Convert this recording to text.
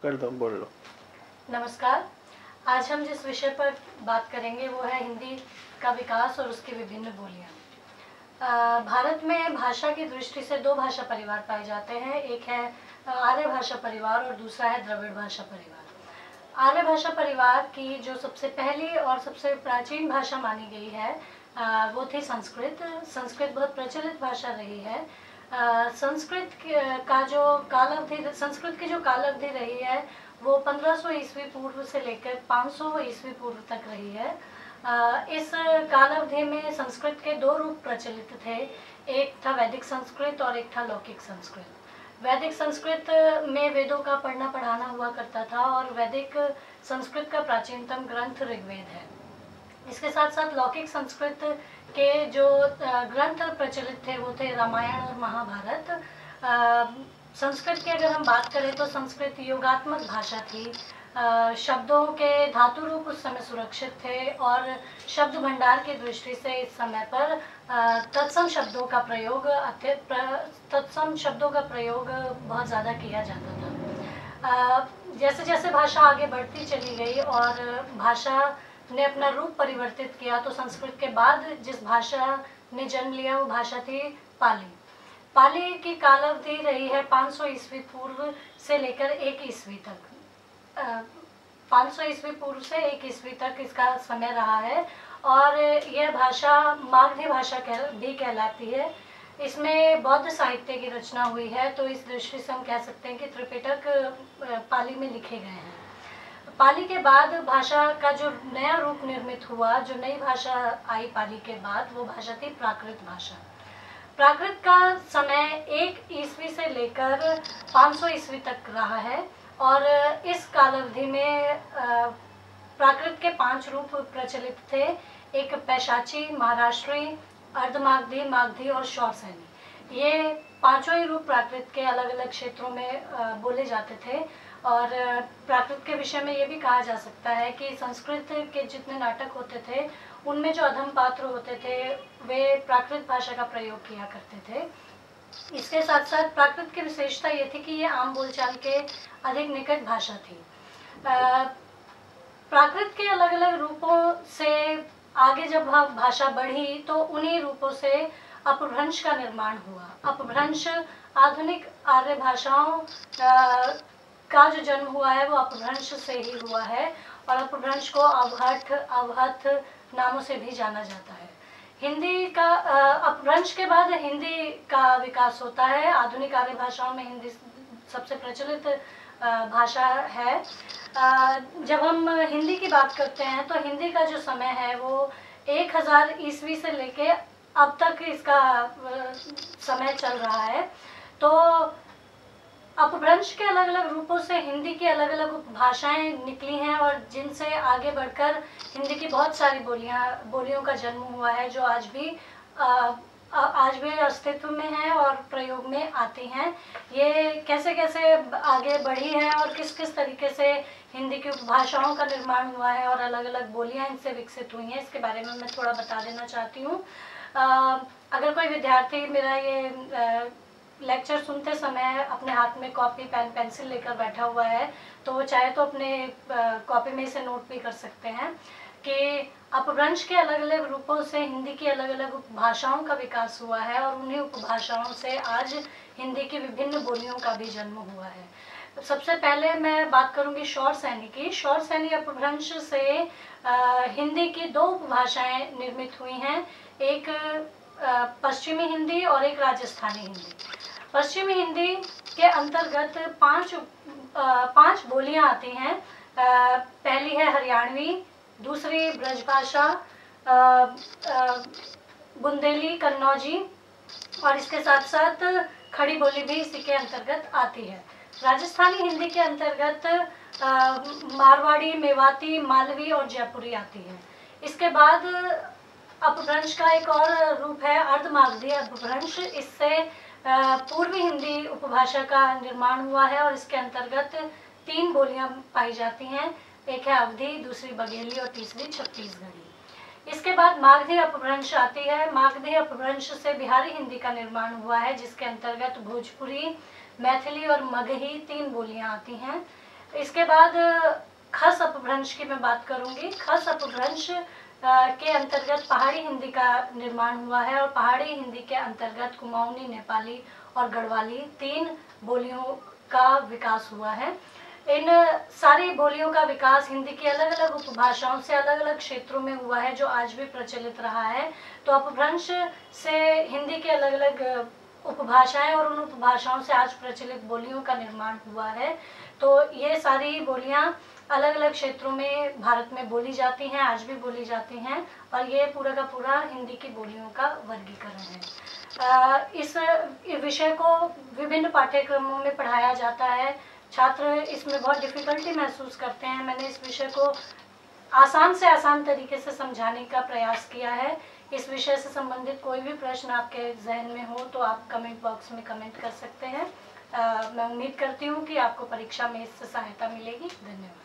कर दो, बोल लो। नमस्कार। आज हम जिस विषय पर बात करेंगे वो है हिंदी का विकास और उसकी विभिन्न बोलियां। भारत में भाषा की दृष्टि से दो भाषा परिवार पाए जाते हैं। एक है आर्य भाषा परिवार और दूसरा है द्रविड़ भाषा परिवार। आर्य भाषा परिवार की जो सबसे पहली और सबसे प्राचीन भाषा मानी गई है वो थी संस्कृत। संस्कृत बहुत प्रचलित भाषा रही है। संस्कृत का जो कालावधि संस्कृत की जो कालावधि रही है वो 1500 ईस्वी पूर्व से लेकर 500 ईस्वी पूर्व तक रही है। इस कालावधि में संस्कृत के दो रूप प्रचलित थे। एक था वैदिक संस्कृत और एक था लौकिक संस्कृत। वैदिक संस्कृत में वेदों का पढ़ना पढ़ाना हुआ करता था और वैदिक संस्कृत का प्राचीनतम ग्रंथ ऋग्वेद है। इसके साथ साथ लौकिक संस्कृत के जो ग्रंथ प्रचलित थे वो थे रामायण और महाभारत। संस्कृत की अगर हम बात करें तो संस्कृत योगात्मक भाषा थी। शब्दों के धातु रूप उस समय सुरक्षित थे और शब्द भंडार की दृष्टि से इस समय पर तत्सम शब्दों का प्रयोग बहुत ज़्यादा किया जाता था। जैसे जैसे भाषा आगे बढ़ती चली गई और भाषा ने अपना रूप परिवर्तित किया तो संस्कृत के बाद जिस भाषा ने जन्म लिया वो भाषा थी पाली। पाली की कालावधि रही है 500 ईस्वी पूर्व से लेकर 1 ईस्वी तक। 500 ईस्वी पूर्व से 1 ईस्वी तक इसका समय रहा है और यह भाषा मागधी भाषा भी कहलाती है। इसमें बौद्ध साहित्य की रचना हुई है तो इस दृष्टि से हम कह सकते हैं कि त्रिपिटक पाली में लिखे गए हैं। पाली के बाद भाषा का जो नया रूप निर्मित हुआ, जो नई भाषा आई पाली के बाद, वो भाषा थी प्राकृत भाषा। प्राकृत का समय 1 ईस्वी से लेकर 500 ईस्वी तक रहा है और इस कालावधि में प्राकृत के 5 रूप प्रचलित थे। एक पैशाची, महाराष्ट्री, अर्धमागधी, मागधी और शौरसेनी। ये पांचों ही रूप प्राकृत के अलग अलग क्षेत्रों में बोले जाते थे। और प्राकृत के विषय में ये भी कहा जा सकता है कि संस्कृत के जितने नाटक होते थे उनमें जो अधम पात्र होते थे वे प्राकृत भाषा का प्रयोग किया करते थे। इसके साथ साथ प्राकृत की विशेषता ये थी कि ये आम बोलचाल के अधिक निकट भाषा थी। प्राकृत के अलग अलग रूपों से आगे जब भाषा बढ़ी तो उन्हीं रूपों से अपभ्रंश का निर्माण हुआ। अपभ्रंश आधुनिक आर्य भाषाओं का जो जन्म हुआ है वो अपभ्रंश से ही हुआ है और अपभ्रंश को अवहठ, अवहथ नामों से भी जाना जाता है। हिंदी का अपभ्रंश के बाद हिंदी का विकास होता है। आधुनिक आर्य भाषाओं में हिंदी सबसे प्रचलित भाषा है। जब हम हिंदी की बात करते हैं तो हिंदी का जो समय है वो 1000 ईस्वी से लेके अब तक इसका समय चल रहा है। तो अपभ्रंश के अलग अलग रूपों से हिंदी की अलग अलग भाषाएं निकली हैं और जिनसे आगे बढ़कर हिंदी की बहुत सारी बोलियों का जन्म हुआ है जो आज भी अस्तित्व में है और प्रयोग में आती हैं। ये कैसे कैसे आगे बढ़ी है और किस किस तरीके से हिंदी की उपभाषाओं का निर्माण हुआ है और अलग अलग बोलियां इनसे विकसित हुई हैं, इसके बारे में मैं थोड़ा बता देना चाहती हूँ। अगर कोई विद्यार्थी मेरा ये लेक्चर सुनते समय अपने हाथ में कॉपी, पेन, पेंसिल लेकर बैठा हुआ है तो वो चाहे तो अपने कॉपी में इसे नोट भी कर सकते हैं कि अपभ्रंश के अलग अलग रूपों से हिंदी की अलग अलग उपभाषाओं का विकास हुआ है और उन्हीं उपभाषाओं से आज हिंदी की विभिन्न बोलियों का भी जन्म हुआ है। सबसे पहले मैं बात करूंगी शौरसेनी की। शौरसेनी अपभ्रंश से हिंदी की 2 उपभाषाएं निर्मित हुई हैं, एक पश्चिमी हिंदी और एक राजस्थानी हिंदी। पश्चिमी हिंदी के अंतर्गत 5 बोलियां आती हैं। पहली है हरियाणवी, दूसरी ब्रजभाषा, बुंदेली, कन्नौजी और इसके साथ साथ खड़ी बोली भी इसी के अंतर्गत आती है। राजस्थानी हिंदी के अंतर्गत मारवाड़ी, मेवाती, मालवी और जयपुरी आती है। इसके बाद अपभ्रंश का एक और रूप है अर्धमागधी अपभ्रंश। इससे पूर्वी हिंदी उपभाषा का निर्माण हुआ है और इसके अंतर्गत 3 बोलियां पाई जाती हैं। एक है अवधी, दूसरी बघेली और तीसरी छत्तीसगढ़ी। इसके बाद मागधी अपभ्रंश आती है। मागधी अपभ्रंश से बिहारी हिंदी का निर्माण हुआ है जिसके अंतर्गत भोजपुरी, मैथिली और मगही 3 बोलियां आती हैं। इसके बाद खस अपभ्रंश की मैं बात करूंगी। खस अपभ्रंश के अंतर्गत पहाड़ी हिंदी का निर्माण हुआ है और पहाड़ी हिंदी के अंतर्गत कुमाऊनी, नेपाली और गढ़वाली 3 बोलियों का विकास हुआ है। इन सारी बोलियों का विकास हिंदी की अलग अलग उपभाषाओं से अलग अलग क्षेत्रों में हुआ है, जो आज भी प्रचलित रहा है। तो अपभ्रंश से हिंदी के अलग अलग उपभाषाएं और उन उपभाषाओं से आज प्रचलित बोलियों का निर्माण हुआ है। तो ये सारी बोलियां अलग अलग क्षेत्रों में भारत में बोली जाती हैं, आज भी बोली जाती हैं, और ये पूरा का पूरा हिंदी की बोलियों का वर्गीकरण है। इस विषय को विभिन्न पाठ्यक्रमों में पढ़ाया जाता है। छात्र इसमें बहुत डिफिकल्टी महसूस करते हैं। मैंने इस विषय को आसान से आसान तरीके से समझाने का प्रयास किया है। इस विषय से संबंधित कोई भी प्रश्न आपके जहन में हो तो आप कमेंट बॉक्स में कमेंट कर सकते हैं। मैं उम्मीद करती हूँ कि आपको परीक्षा में इससे सहायता मिलेगी। धन्यवाद।